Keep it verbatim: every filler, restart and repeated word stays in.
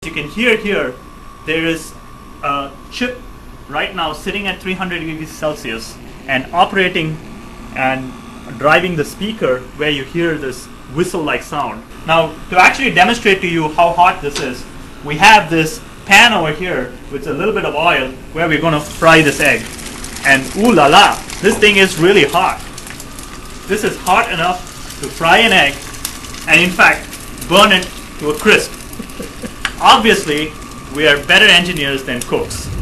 You can hear here, there is a chip right now sitting at three hundred degrees Celsius and operating and driving the speaker where you hear this whistle-like sound. Now, to actually demonstrate to you how hot this is, we have this pan over here with a little bit of oil where we're going to fry this egg. And ooh la la, this thing is really hot. This is hot enough to fry an egg and in fact burn it to a crisp. Obviously, we are better engineers than cooks.